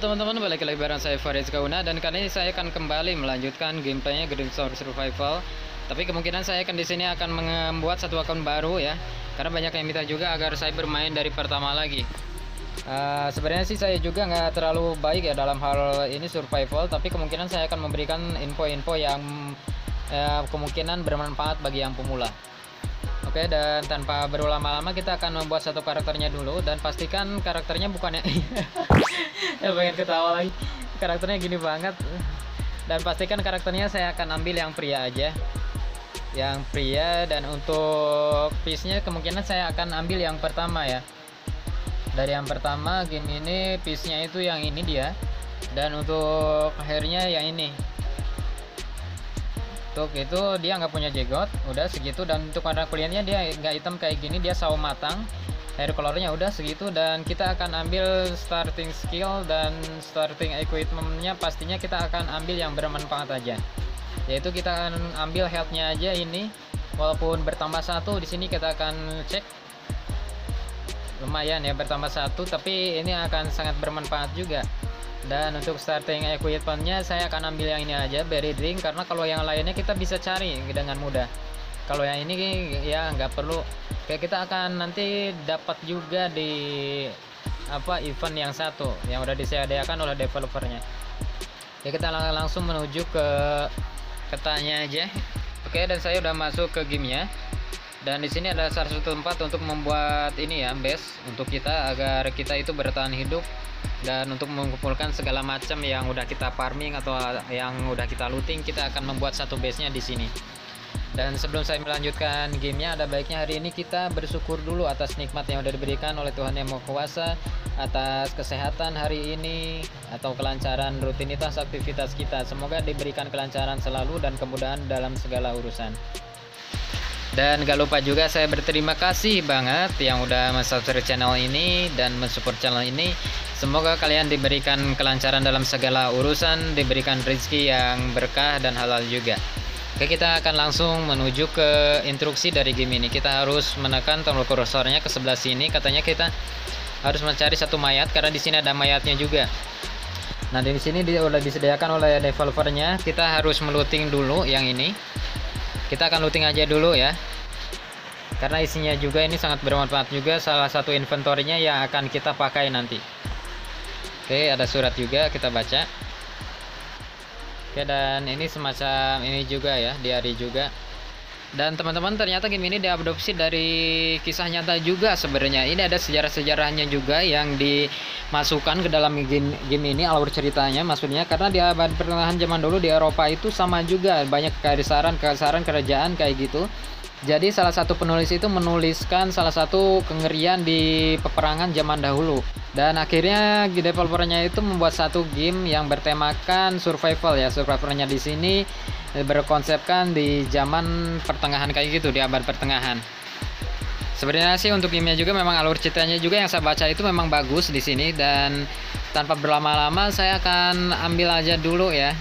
teman-teman, balik lagi bareng saya Faris Kauna, dan kali ini saya akan kembali melanjutkan gameplaynya Gedung Tower Survival. Tapi kemungkinan saya akan di sini akan membuat satu akun baru ya, karena banyak yang minta juga agar saya bermain dari pertama lagi. Sebenarnya sih saya juga nggak terlalu baik ya dalam hal ini survival, tapi kemungkinan saya akan memberikan info-info yang kemungkinan bermanfaat bagi yang pemula. Oke, dan tanpa berlama-lama kita akan membuat satu karakternya dulu, dan pastikan karakternya bukannya ya pengen ketawa lagi, karakternya gini banget. Dan pastikan karakternya saya akan ambil yang pria aja, yang pria. Dan untuk piece-nya kemungkinan saya akan ambil yang pertama ya. Dari yang pertama game ini piece-nya itu yang ini dia, dan untuk hairnya yang ini. Untuk itu dia nggak punya jenggot, udah segitu. Dan untuk warna kulitnya dia nggak hitam kayak gini, dia sawo matang. Hair colornya udah segitu. Dan kita akan ambil starting skill dan starting equipmentnya, pastinya kita akan ambil yang bermanfaat aja, yaitu kita akan ambil healthnya aja ini. Walaupun bertambah satu di sini kita akan cek, lumayan ya bertambah satu, tapi ini akan sangat bermanfaat juga. Dan untuk starting equipmentnya saya akan ambil yang ini aja, berry drink, karena kalau yang lainnya kita bisa cari dengan mudah. Kalau yang ini ya nggak perlu. Kayak kita akan nanti dapat juga di event yang satu yang udah disediakan oleh developernya. Ya, kita langsung menuju ke petanya aja. Oke, dan saya udah masuk ke gamenya. Dan di sini ada salah satu tempat untuk membuat ini ya, base untuk kita agar kita itu bertahan hidup, dan untuk mengumpulkan segala macam yang udah kita farming atau yang udah kita looting, kita akan membuat satu base-nya di sini. Dan sebelum saya melanjutkan gamenya, ada baiknya hari ini kita bersyukur dulu atas nikmat yang udah diberikan oleh Tuhan Yang Maha Kuasa, atas kesehatan hari ini atau kelancaran rutinitas aktivitas kita. Semoga diberikan kelancaran selalu dan kemudahan dalam segala urusan. Dan gak lupa juga saya berterima kasih banget yang udah subscribe channel ini dan mensupport channel ini. Semoga kalian diberikan kelancaran dalam segala urusan, diberikan rezeki yang berkah dan halal juga. Oke, kita akan langsung menuju ke instruksi dari game ini. Kita harus menekan tombol kursornya ke sebelah sini. Katanya kita harus mencari satu mayat, karena di sini ada mayatnya juga. Nah, di sini dia udah disediakan oleh developernya. Kita harus melooting dulu yang ini. Kita akan looting aja dulu ya, karena isinya juga ini sangat bermanfaat juga, salah satu inventorinya yang akan kita pakai nanti. Oke, ada surat juga, kita baca. Oke, dan ini semacam ini juga ya, diary juga. Dan teman-teman, ternyata game ini diadopsi dari kisah nyata juga sebenarnya. Ini ada sejarah-sejarahnya juga yang dimasukkan ke dalam game ini, alur ceritanya maksudnya. Karena di abad pertengahan zaman dulu di Eropa itu sama juga, banyak kebesaran kerajaan kayak gitu. Jadi salah satu penulis itu menuliskan salah satu kengerian di peperangan zaman dahulu. Dan akhirnya developernya itu membuat satu game yang bertemakan survival ya. Survivalnya di sini berkonsepkan di zaman pertengahan kayak gitu, di abad pertengahan. Sebenarnya sih untuk gamenya juga memang alur ceritanya juga yang saya baca itu memang bagus di sini. Dan tanpa berlama-lama saya akan ambil aja dulu ya.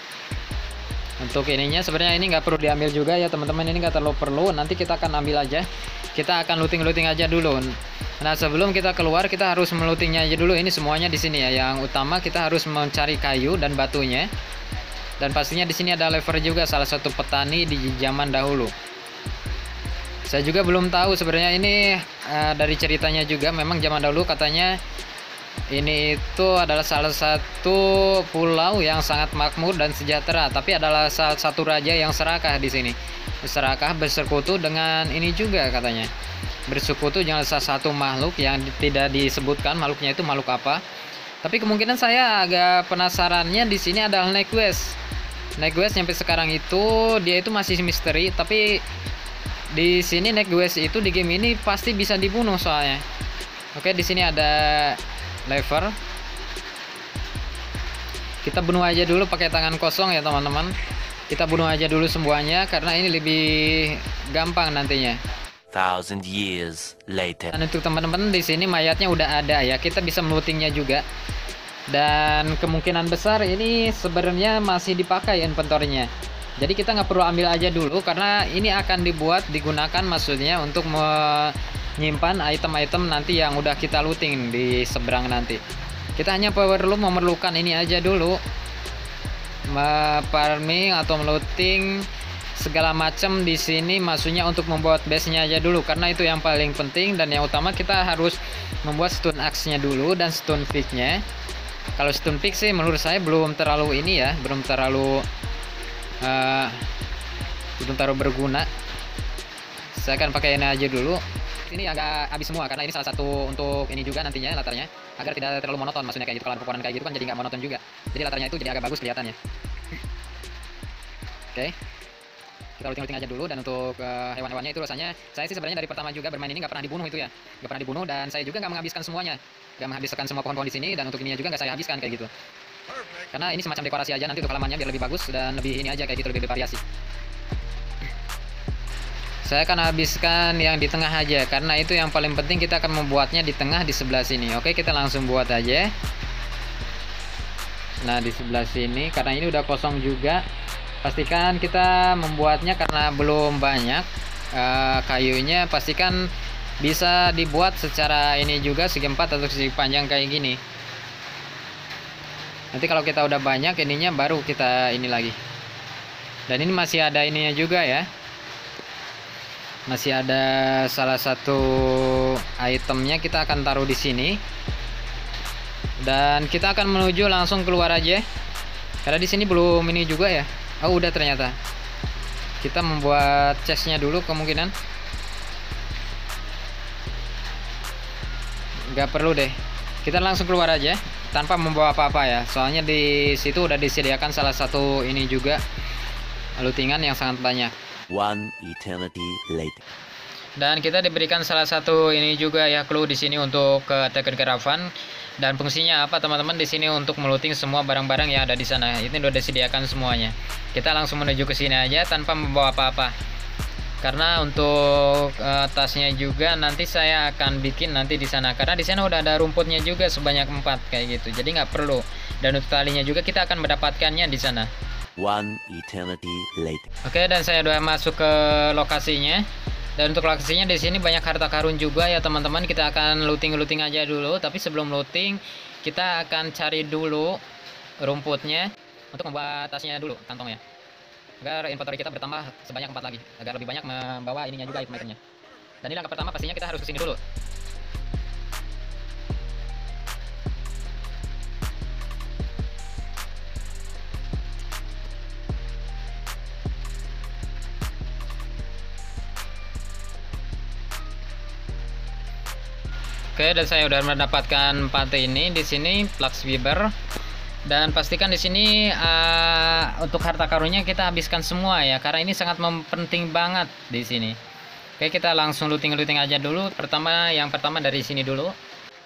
Untuk ininya sebenarnya ini nggak perlu diambil juga ya teman-teman, ini nggak terlalu perlu, nanti kita akan ambil aja. Kita akan looting aja dulu. Nah, sebelum kita keluar kita harus melootingnya aja dulu. Ini semuanya di sini ya. Yang utama kita harus mencari kayu dan batunya. Dan pastinya di sini ada lever juga, salah satu petani di zaman dahulu. Saya juga belum tahu sebenarnya ini dari ceritanya juga, memang zaman dahulu katanya ini itu adalah salah satu pulau yang sangat makmur dan sejahtera, tapi adalah salah satu raja yang serakah di sini. Serakah bersekutu dengan ini juga katanya. Bersekutu dengan salah satu makhluk yang tidak disebutkan makhluknya itu makhluk apa. Tapi kemungkinan saya agak penasarannya di sini adalah Nequest. Nequest sampai sekarang itu dia itu masih misteri, tapi di sini Nequest itu di game ini pasti bisa dibunuh soalnya. Oke, di sini ada lever. Kita bunuh aja dulu pakai tangan kosong ya teman-teman. Kita bunuh aja dulu semuanya karena ini lebih gampang nantinya. 1,000 years later. Dan untuk teman-teman di sini mayatnya udah ada ya. Kita bisa melootingnya juga. Dan kemungkinan besar ini sebenarnya masih dipakai inventorinya. Jadi kita nggak perlu ambil aja dulu, karena ini akan digunakan maksudnya untuk menyimpan item-item nanti yang udah kita looting di seberang nanti. Kita hanya perlu memerlukan ini aja dulu, farming atau melooting segala macam di sini, maksudnya untuk membuat base-nya aja dulu, karena itu yang paling penting. Dan yang utama kita harus membuat stone axe-nya dulu dan stone pick-nya. Kalau stone pick sih menurut saya belum terlalu ini ya, belum terlalu berguna. Saya akan pakai ini aja dulu. Ini agak habis semua karena ini salah satu untuk ini juga nantinya latarnya, agar tidak terlalu monoton, maksudnya kayak gitu. Kalau pepohonan kayak gitu kan jadi nggak monoton juga, jadi latarnya itu jadi agak bagus kelihatannya. Oke, kita looting aja dulu. Dan untuk hewan-hewannya itu rasanya, saya sih sebenarnya dari pertama juga bermain ini nggak pernah dibunuh itu ya, nggak pernah dibunuh. Dan saya juga nggak menghabiskan semuanya, nggak menghabiskan semua pohon-pohon di sini. Dan untuk ininya juga nggak saya habiskan kayak gitu, karena ini semacam dekorasi aja nanti untuk halamannya biar lebih bagus dan lebih ini aja kayak gitu, lebih bervariasi. Saya akan habiskan yang di tengah aja, karena itu yang paling penting. Kita akan membuatnya di tengah di sebelah sini. Oke, kita langsung buat aja. Nah, di sebelah sini karena ini udah kosong juga, pastikan kita membuatnya karena belum banyak kayunya. Pastikan bisa dibuat secara ini juga, segi 4 atau segi panjang kayak gini. Nanti kalau kita udah banyak ininya baru kita ini lagi. Dan ini masih ada ininya juga ya, masih ada salah satu itemnya, kita akan taruh di sini. Dan kita akan menuju langsung keluar aja, karena di sini belum ini juga ya. Oh udah ternyata. Kita membuat chestnya dulu kemungkinan. Nggak perlu deh, kita langsung keluar aja tanpa membawa apa-apa ya. Soalnya di situ udah disediakan salah satu ini juga, lootingan yang sangat banyak. One eternity later. Dan kita diberikan salah satu ini juga ya, clue di sini untuk ke Taken Caravan. Dan fungsinya apa teman-teman? Di sini untuk melooting semua barang-barang yang ada di sana. Ini udah disediakan semuanya. Kita langsung menuju ke sini aja tanpa membawa apa-apa. Karena untuk tasnya juga nanti saya akan bikin nanti di sana. Karena di sana udah ada rumputnya juga sebanyak 4 kayak gitu. Jadi nggak perlu. Dan untuk talinya juga kita akan mendapatkannya di sana. One eternity later. Oke, dan saya udah masuk ke lokasinya. Dan untuk lokasinya di sini banyak harta karun juga ya teman-teman. Kita akan looting aja dulu. Tapi sebelum looting, kita akan cari dulu rumputnya untuk membuat tasnya dulu, kantongnya, agar inventory kita bertambah sebanyak 4 lagi, agar lebih banyak membawa ininya juga, item-itemnya. Dan ini langkah pertama, pastinya kita harus kesini dulu. Oke, dan saya udah mendapatkan 4 ini di sini, Flux Fiber. Dan pastikan di sini untuk harta karunnya kita habiskan semua ya, karena ini sangat penting banget di sini. Oke, kita langsung looting aja dulu. Yang pertama dari sini dulu.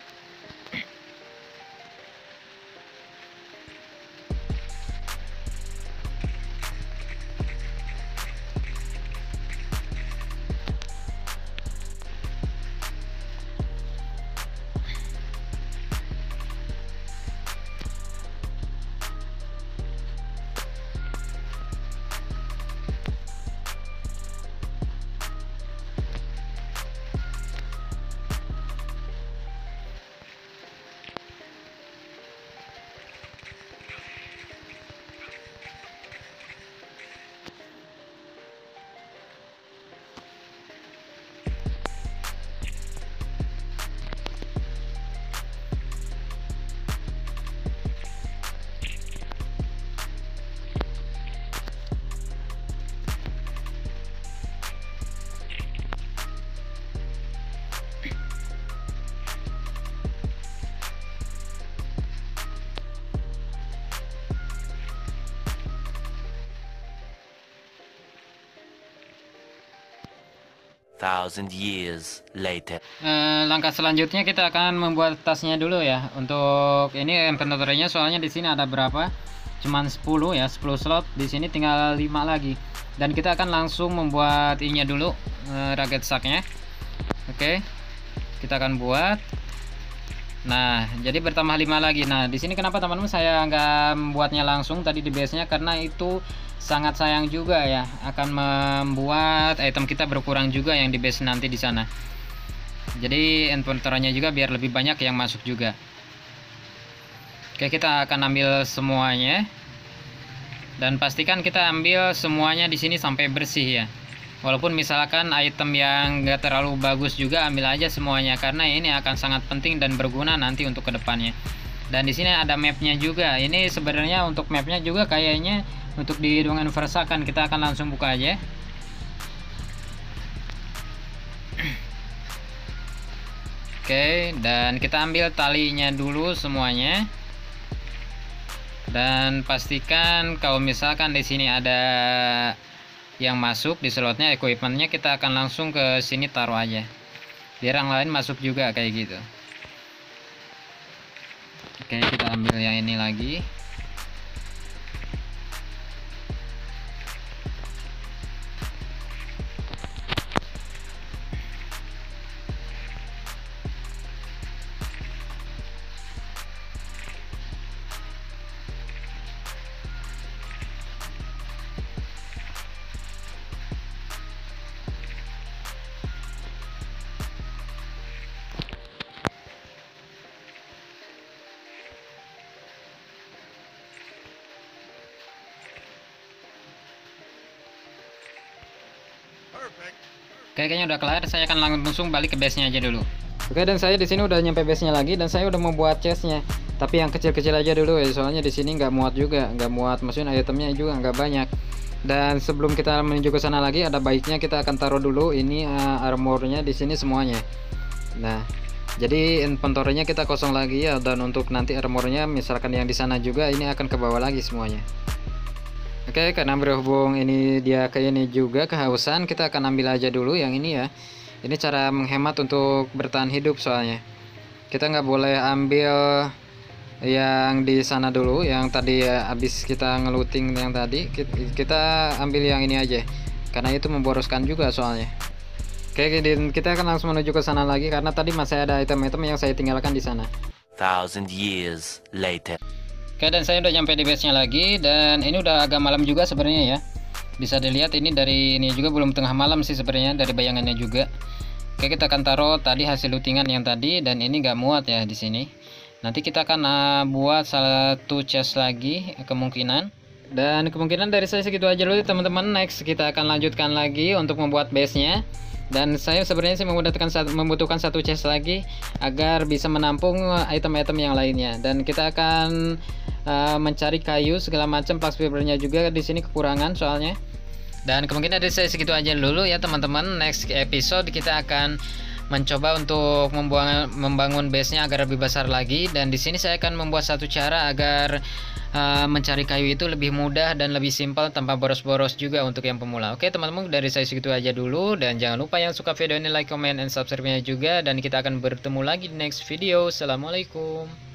Thousand years later. Langkah selanjutnya kita akan membuat tasnya dulu ya. Untuk ini inventory-nya soalnya di sini ada berapa? Cuman 10 ya, 10 slot. Di sini tinggal 5 lagi. Dan kita akan langsung membuat ininya dulu, rugged sack-nya. Oke. Kita akan buat. Nah, jadi bertambah 5 lagi. Nah, di sini kenapa teman-teman saya nggak membuatnya langsung tadi di base-nya, karena itu sangat sayang juga ya, akan membuat item kita berkurang juga yang di base nanti di sana. Jadi inventory-nya juga biar lebih banyak yang masuk juga. Oke, kita akan ambil semuanya. Dan pastikan kita ambil semuanya di sini sampai bersih ya. Walaupun misalkan item yang enggak terlalu bagus juga, ambil aja semuanya karena ini akan sangat penting dan berguna nanti untuk kedepannya. Dan di sini ada mapnya juga. Ini sebenarnya untuk mapnya juga kayaknya untuk di Dungeon Versakan. Kita akan langsung buka aja. Oke, dan kita ambil talinya dulu semuanya. Dan pastikan kalau misalkan di sini ada yang masuk di slotnya, equipmentnya, kita akan langsung ke sini taruh aja. Biar yang lain masuk juga kayak gitu. Oke, kita ambil yang ini lagi. Oke, kayaknya udah kelar. Saya akan langsung balik ke base-nya aja dulu. Oke, dan saya di sini udah nyampe base-nya lagi dan saya udah membuat chest-nya. Tapi yang kecil-kecil aja dulu ya, soalnya di sini nggak muat juga, nggak muat, maksudnya itemnya juga nggak banyak. Dan sebelum kita menuju ke sana lagi, ada baiknya kita akan taruh dulu ini armornya di sini semuanya. Nah, jadi inventory-nya kita kosong lagi ya, dan untuk nanti armornya misalkan yang di sana juga ini akan ke bawah lagi semuanya. Oke, karena berhubung ini dia kayak ini juga kehausan, kita akan ambil aja dulu yang ini ya. Ini cara menghemat untuk bertahan hidup soalnya. Kita nggak boleh ambil yang di sana dulu, yang tadi ya, habis kita ngeluting yang tadi. Kita ambil yang ini aja, karena itu memboroskan juga soalnya. Oke, kita akan langsung menuju ke sana lagi karena tadi masih ada item-item yang saya tinggalkan di sana. 1,000 years later. Oke, dan saya udah nyampe di base-nya lagi, dan ini udah agak malam juga sebenarnya ya. Bisa dilihat ini dari ini juga belum tengah malam sih sebenarnya, dari bayangannya juga. Oke, kita akan taruh tadi hasil lootingan yang tadi, dan ini nggak muat ya di sini. Nanti kita akan buat satu chest lagi kemungkinan. Dan kemungkinan dari saya segitu aja dulu teman-teman. Next kita akan lanjutkan lagi untuk membuat base-nya. Dan saya sebenarnya sih membutuhkan satu chest lagi agar bisa menampung item-item yang lainnya. Dan kita akan mencari kayu segala macam, plus fibernya juga di sini kekurangan soalnya. Dan kemungkinan dari saya segitu aja dulu ya teman-teman. Next episode kita akan mencoba untuk membangun base-nya agar lebih besar lagi. Dan di sini saya akan membuat satu cara agar mencari kayu itu lebih mudah dan lebih simpel tanpa boros-boros juga untuk yang pemula. Oke teman-teman, dari saya segitu aja dulu, dan jangan lupa yang suka video ini like, comment, and subscribe-nya juga, dan kita akan bertemu lagi di next video. Assalamualaikum.